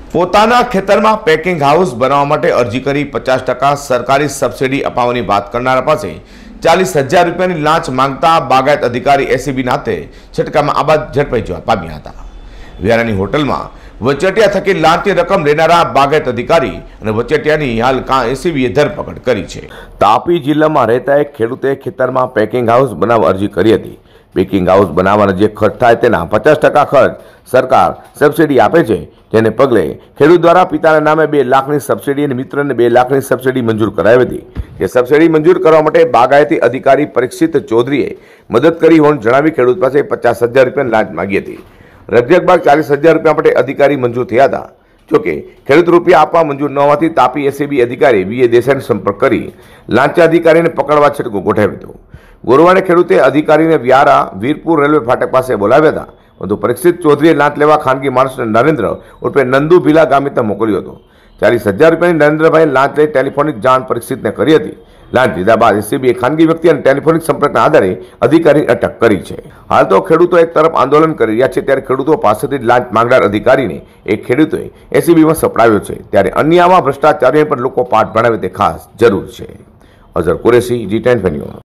પોતાના ખેતરમાં packing house બનાવવા માટે અરજી કરી 50% સરકારી સબસિડી અપાવવાની વાત કરનારા પાસે 40,000 રૂપિયાની લાંચ માંગતા બાગાયત અધિકારી એસીબી નાતે છટકામાં આબાદ ઝડપાઈ જવા પામ્યા હતા। વ્યારાની હોટલમાં વચેટિયા થકી લાંચની રકમ લેનારા બાગાયત અધિકારી અને વચેટિયાની હાલ એસીબીએ ધરપકડ કરી છે। તાપી જિલ્લામાં રહેતા એક ખેડૂતે ખેતરમાં પેકિંગ હાઉસ બનાવવા અરજી કરી હતી। પેકિંગ હાઉસ બનાવવાના જે ખર્ચ થાય તેના 50% ખર્ચ સરકાર સબસિડી આપે છે, જેને પગલે ખેડૂત દ્વારા પિતાના નામે 2 લાખની સબસિડી અને મિત્રને 2 લાખની સબસિડી મંજૂર કરાવી હતી। જે સબસિડી મંજૂર કરવા માટે બાગાયતી અધિકારી પરીક્ષિત ચૌધરીએ મદદ કરી હોવાનું જણાવી ખેડૂત પાસે 50,000 રૂપિયાની લાંચ માંગી હતી। રકજક બાદ 40,000 રૂપિયા માટે અધિકારી મંજૂર થયા હતા। જોકે ખેડૂત રૂપિયા આપવા મંજૂર ન હોવાથી તાપી એસીબી અધિકારી વીએ દેસાઈનો સંપર્ક કરી લાંચા અધિકારીને પકડવા છટકો ગોઠવ્યો હતો। ગુરુવારે ખેડૂતે અધિકારીને વ્યારા વીરપુર રેલવે ફાટક પાસે બોલાવ્યા હતા, પરંતુ પરીક્ષિત ચૌધરીએ લાંચ લેવા ખાનગી માણસને નરેન્દ્ર ઉર્ફે નંદુ ભીલા ગામે ત્યાં મોકલ્યો હતો। 40,000 રૂપિયાની નરેન્દ્રભાઈ લાંચ લઈ ટેલિફોનિક જાણ પરીક્ષિતને કરી હતી। લાંચ લીધા બાદ એસીબીએ ખાનગી વ્યક્તિ અને ટેલિફોનિક સંપર્કના આધારે અધિકારીની અટક કરી છે। હાલ તો ખેડૂતો એક તરફ આંદોલન કરી રહ્યા છે, ત્યારે ખેડૂતો પાસેથી લાંચ માંગનાર અધિકારીને એક ખેડૂતોએ એસીબીમાં સપડાવ્યો છે, ત્યારે અન્ય આવા ભ્રષ્ટાચારીને પણ લોકો પાઠ ભણાવે તે ખાસ જરૂર છે। Azhar Qureshi, G10 news.